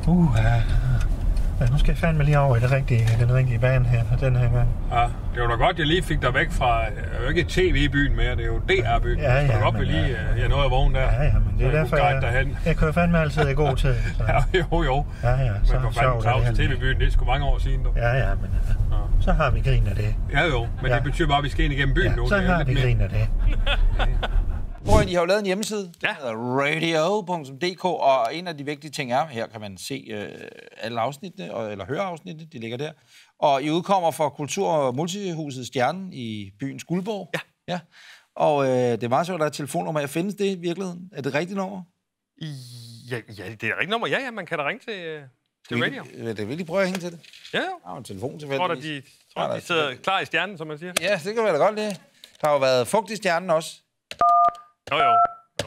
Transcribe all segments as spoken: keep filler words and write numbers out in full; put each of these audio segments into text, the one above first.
Uh, ja, nu skal jeg fandme lige over i det rigtige, den rigtige bane her, den her gang. Ja, det var da godt, jeg lige fik dig væk fra, jeg er jo ikke T V-byen mere, det er jo D R-byen. Ja, ja, så du godt vil lige, ja, jeg nåede at vågne der. Ja, ja, men det er derfor, jeg, jeg, jeg kører fandme altid i god tid. Så. Ja, jo, jo. Ja, ja, så men for fanden Claus, T V-byen, det er sgu mange år siden, du. Ja, ja, men ja. Så har vi grin af det. Ja, jo, men ja. Det betyder bare, at vi skal ind igennem byen ja, nu. så har vi grin af det. Prøv at I har jo lavet en hjemmeside, ja. der hedder radio punktum d k, og en af de vigtige ting er, her kan man se øh, alle afsnittene, og, eller høre afsnittene, de ligger der. Og I udkommer fra Kultur- og Multihuset Stjernen i byens Guldborg. Ja. Ja. Og øh, det er meget sjovt, at der er et telefonnummer. Jeg findes det i virkeligheden? Er det et rigtigt nummer? Ja, ja, det er et rigtigt nummer. Ja, ja, man kan da ringe til, øh, til radio. Det vil lige prøve at hænge til det. Ja, jo. Der er en telefon tilfældigvis. Tror du, de, tror, de sidder klar i stjernen, som man siger? Ja, det kan være da godt lide. Der har jo været fugt i stjernen også. Jo, jo. jo.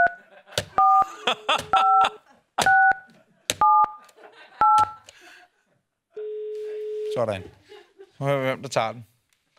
Sådan. Nu hører vi, hvem der tager den.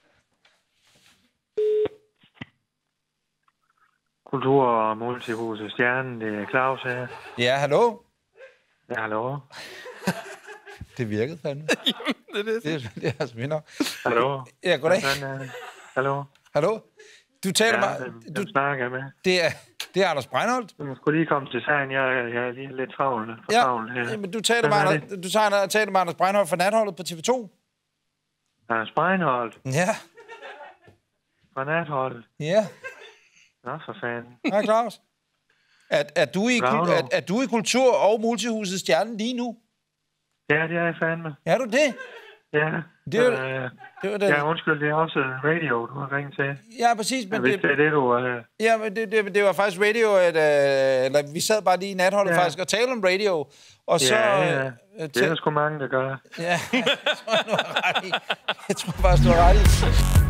Kultur- og Multihuset Stjernen, det er Claus her. Ja, hallo? Ja, hallo. Det virkede fandme. Jamen, det er det. Det, det er altså minder. Hallo. Ja, goddag. Hvordan, hallo. Hallo? Du taler ja, mig... Du snakker med. Det er, det er Anders Breinholt. Du skulle lige komme til sagen. Jeg, jeg er lige lidt travl. For ja, travl her. Jamen, du taler med, Anders, du taler, taler med Anders Breinholt fra Natholdet på T V to. Anders Breinholt? Ja. Fra Natholdet? Ja. Nå, for fanden. Hej, Claus. Er, er, du i, er, er du i Kultur- og Multihuset Stjernen lige nu? Ja, det er jeg fandme. Er du det? Ja. Det er, øh, det var det. Ja, undskyld, det er også radio, du har ringet til. Ja, præcis. Men hvis det, det er det, du... Uh... Ja, men det, det, det var faktisk radio, at, uh, eller vi sad bare lige i Natholdet ja. faktisk og talte om radio. Og så, ja, ja. Det er der sgu mange, der gør. Ja, jeg tror, du har ret i. Jeg tror faktisk, du har ret i.